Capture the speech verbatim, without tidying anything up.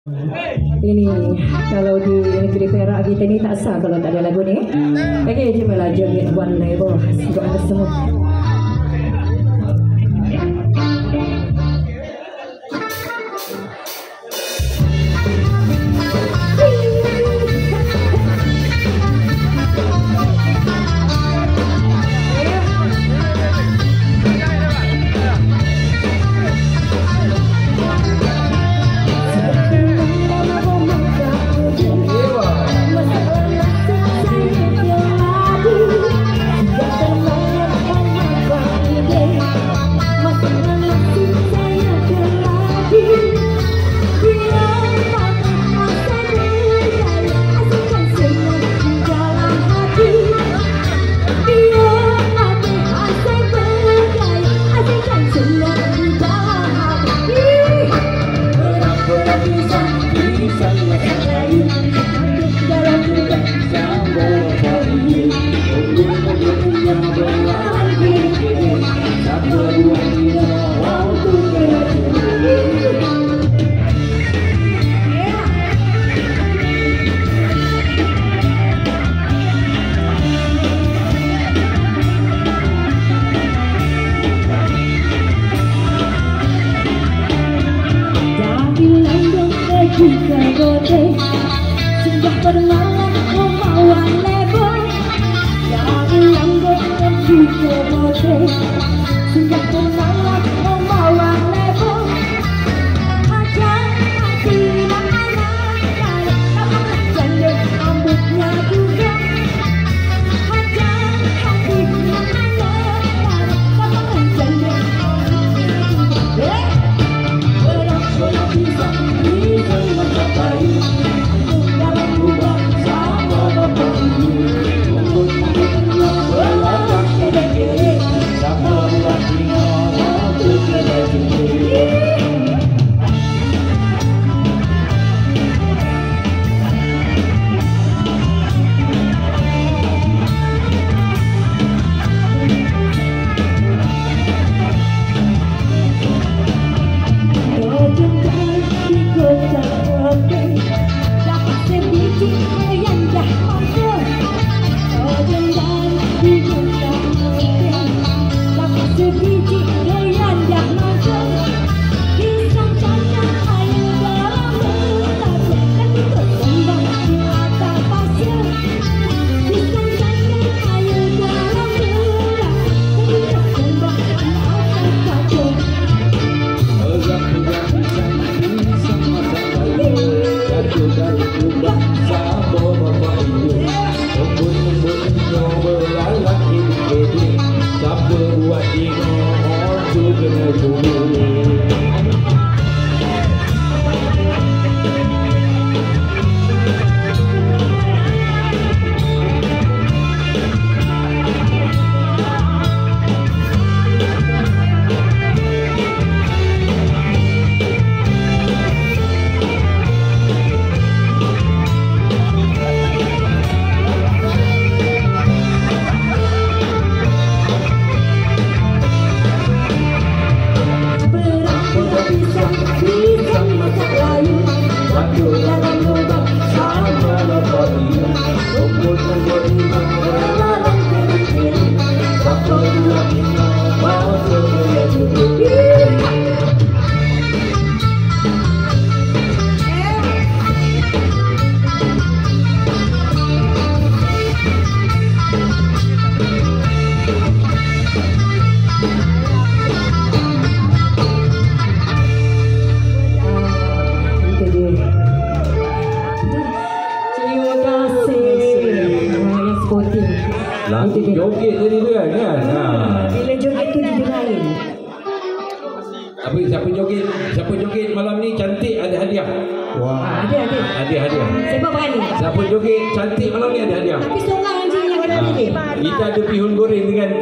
Ini kalau di negeri Perak kita ni tak sah kalau tak ada lagu ni. Okey, cubalah joget one level untuk anda semua. Jika bote sudah bermalam kemauan lebo, dari langgo jika bote sudah bermalam kemauan lebo. Hajar hati mana kalau kamu janda rambutnya juga. Hajar hati mana kalau kamu janda rambutnya juga. Berang berang bisa. Lagu joget tadi tu kan, kan? Ha. Bila joget tu jadi lain. Tapi siapa joget, siapa joget malam ni cantik ada hadiah. Wah, ada ada. Ada hadiah. Siapa berani? Siapa joget cantik malam ni ada hadiah. Tapi seorang je yang ada hadiah. Kita ada pihun goreng dengan